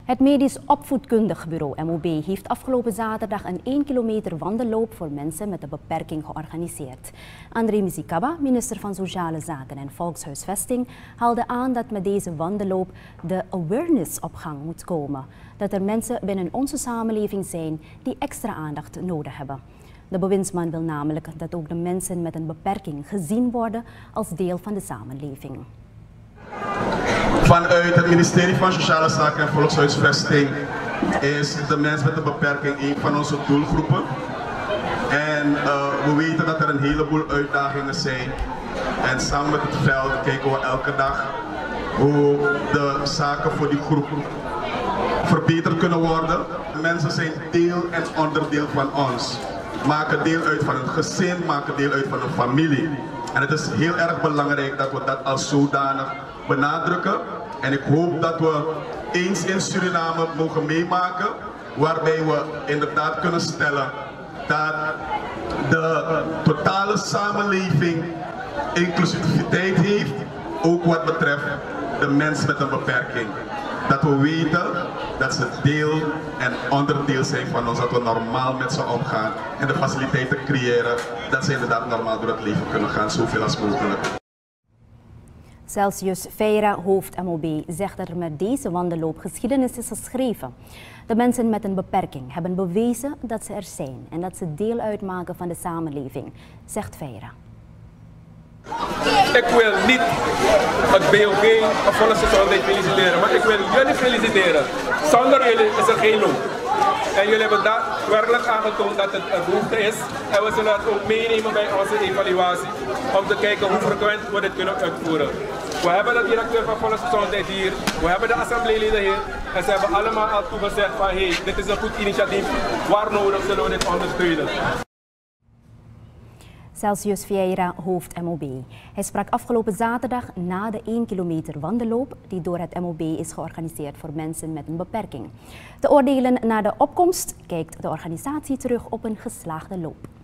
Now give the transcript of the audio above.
Het Medisch Opvoedkundig Bureau MOB heeft afgelopen zaterdag een 1 kilometer wandelloop voor mensen met een beperking georganiseerd. André Mizikaba, minister van Sociale Zaken en Volkshuisvesting, haalde aan dat met deze wandelloop de awareness op gang moet komen. Dat er mensen binnen onze samenleving zijn die extra aandacht nodig hebben. De bewindsman wil namelijk dat ook de mensen met een beperking gezien worden als deel van de samenleving. Vanuit het ministerie van Sociale Zaken en Volkshuisvesting is de mens met een beperking een van onze doelgroepen. En we weten dat er een heleboel uitdagingen zijn. En samen met het veld kijken we elke dag hoe de zaken voor die groep verbeterd kunnen worden. Mensen zijn deel en onderdeel van ons. Maken deel uit van een gezin, maken deel uit van een familie. En het is heel erg belangrijk dat we dat als zodanig benadrukken. En ik hoop dat we eens in Suriname mogen meemaken, waarbij we inderdaad kunnen stellen dat de totale samenleving inclusiviteit heeft, ook wat betreft de mens met een beperking. Dat we weten dat ze deel en onderdeel zijn van ons, dat we normaal met ze omgaan en de faciliteiten creëren, dat ze inderdaad normaal door het leven kunnen gaan, zoveel als mogelijk. Celsius Feira, hoofd MOB, zegt dat er met deze wandelloop geschiedenis is geschreven. De mensen met een beperking hebben bewezen dat ze er zijn en dat ze deel uitmaken van de samenleving, zegt Feira. Ik wil niet het BOG of Volksgezondheid feliciteren, maar ik wil jullie feliciteren. Zonder jullie is er geen loop. En jullie hebben daadwerkelijk aangetoond dat het een behoefte is. En we zullen het ook meenemen bij onze evaluatie om te kijken hoe frequent we dit kunnen uitvoeren. We hebben de directeur van Volksgezondheid hier, we hebben de assembleeleden hier en ze hebben allemaal al toegezegd van hey, dit is een goed initiatief, waar nodig zullen we dit ondersteunen. Celsius Feira, hoofd MOB. Hij sprak afgelopen zaterdag na de 1 kilometer wandelloop die door het MOB is georganiseerd voor mensen met een beperking. Te oordelen naar de opkomst kijkt de organisatie terug op een geslaagde loop.